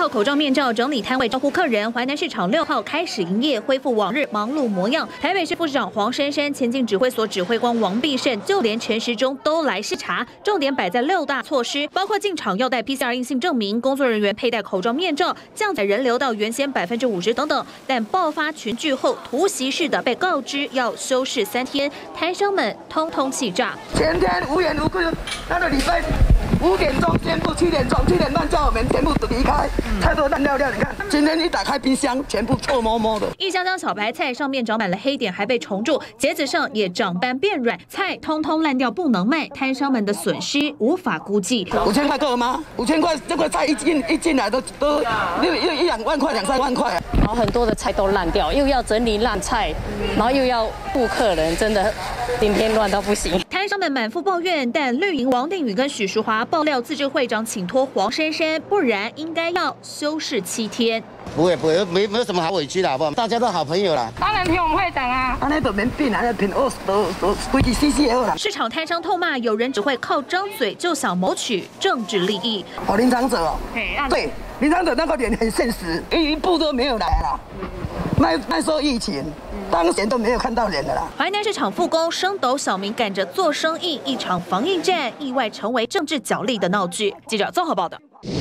套口罩、面罩，整理摊位，招呼客人。淮南市场6号开始营业，恢复往日忙碌模样。台北市副市长黄珊珊、前进指挥所指挥官王必胜，就连陈时中都来视察。重点摆在6大措施，包括进场要带 PCR 阴性证明，工作人员佩戴口罩、面罩，降载人流到原先50%等等。但爆发群聚后，突袭式的被告知要休市3天，摊商们通通气炸。 前天无缘无故，那个礼拜5点钟宣布7点钟7点半叫我们全部离开，太多烂料，你看，今天一打开冰箱，全部臭摸摸的。 一箱箱小白菜上面长满了黑点，还被虫蛀，结子上也长斑变软，菜通通烂掉不能卖，摊商们的损失无法估计。 5000块够了吗？5000块，这个菜一进来都又1-2万块，2-3万块。 然后很多的菜都烂掉，又要整理烂菜，然后又要顾客人，真的今天乱到不行。 摊商们满腹抱怨，但绿营王定宇跟许淑华爆料，自治会长请托黄珊珊，不然应该要休市7天。 不会，没有什么好委屈的，好不好？大家都好朋友啦。 当然听我们会长啊， 安尼都免变，安尼骗20都规矩死的好啦。 市场摊商痛骂，有人只会靠张嘴就想谋取政治利益。 林长者哦，对，林长者那个脸很现实，一步都没有来啦。卖说疫情，当前都没有看到人了啦。 淮南市场复工，升斗小民赶着做生意，一场防疫战意外成为政治角力的闹剧。记者综合报道。